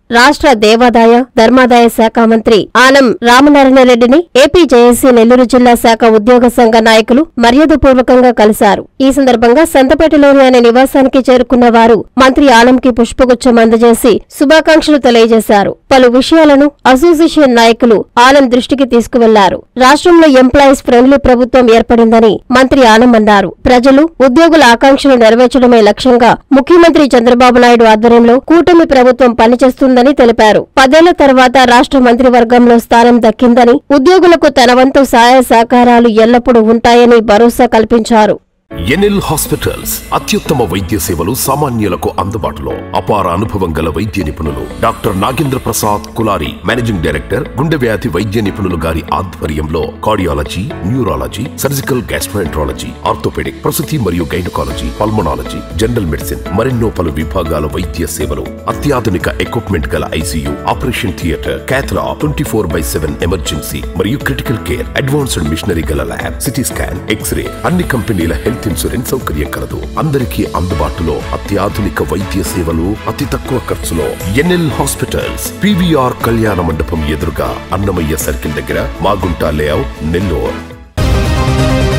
రాష్ట్ర దేవాదాయ ధర్మాదాయ శాఖ మంత్రి ఆనం రామనారాయణ రెడ్డిని ఏపీ జేఏసీ నెల్లూరు జిల్లా శాఖ ఉద్యోగ సంఘ నాయకులు మర్యాదపూర్వకంగా కలిశారు. ఈ సందర్భంగా సంతపేటలోని ఆయన నివాసానికి చేరుకున్న వారు మంత్రి ఆనంకి పుష్పగుచ్చం అందజేసి శుభాకాంక్షలు తెలియజేశారు. పలు విషయాలను అసోసియేషన్ నాయకులు ఆనం దృష్టికి తీసుకువెళ్లారు. రాష్ట్రంలో ఎంప్లాయీస్ ఫ్రెండ్లీ ప్రభుత్వం ఏర్పడిందని మంత్రి ఆనం అన్నారు. ప్రజలు ఉద్యోగుల ఆకాంక్షలు నెరవేర్చడమే లక్ష్యంగా ముఖ్యమంత్రి చంద్రబాబు నాయుడు ఆధ్వర్యంలో కూటమి ప్రభుత్వం పనిచేస్తుందని తెలిపారు. 10 ఏళ్ల తర్వాత రాష్ట్ర మంత్రివర్గంలో స్థానం దక్కిందని, ఉద్యోగులకు తన వంతు సహాయ సహకారాలు ఎల్లప్పుడూ ఉంటాయని భరోసా కల్పించారు. ఎన్ఎల్ హాస్పిటల్స్ అత్యుత్తమ వైద్య సేవలు సామాన్యులకు అందుబాటులో. అపార అనుభవం గల వైద్య నిపుణులు doctor Nagendra Prasad Kulari, managing director, గుండె వ్యాధి వైద్య నిపుణులు గారి ఆధ్వర్యంలో cardiology, neurology, surgical gastroenterology, orthopaedic, ప్రసూతి మరియు గైనకాలజీ, పల్మనాలజీ, జనరల్ మెడిసిన్ మరెన్నో పలు విభాగాల వైద్య సేవలు. అత్యాధునిక ఎక్విప్మెంట్ గల ICU, operation theatre, cath lab, 24/7 emergency మరియు క్రిటికల్ కేర్, అడ్వాన్స్డ్ మిషనరీ గల ల్యాబ్, సిటీ స్కాన్, ఎక్స్రే, అన్ని కంపెనీల హెల్త్ ఇన్సూరెన్స్ సౌకర్యం కలదు. అందరికీ అందుబాటులో అత్యాధునిక వైద్య సేవలు అతి తక్కువ ఖర్చులో. ఎన్ఎల్ హాస్పిటల్స్, పీవీఆర్ కళ్యాణ మండపం ఎదురుగా, అన్నమయ్య సర్కిల్ దగ్గర, మాగుంట లేఅవుట్, నెల్లూరు.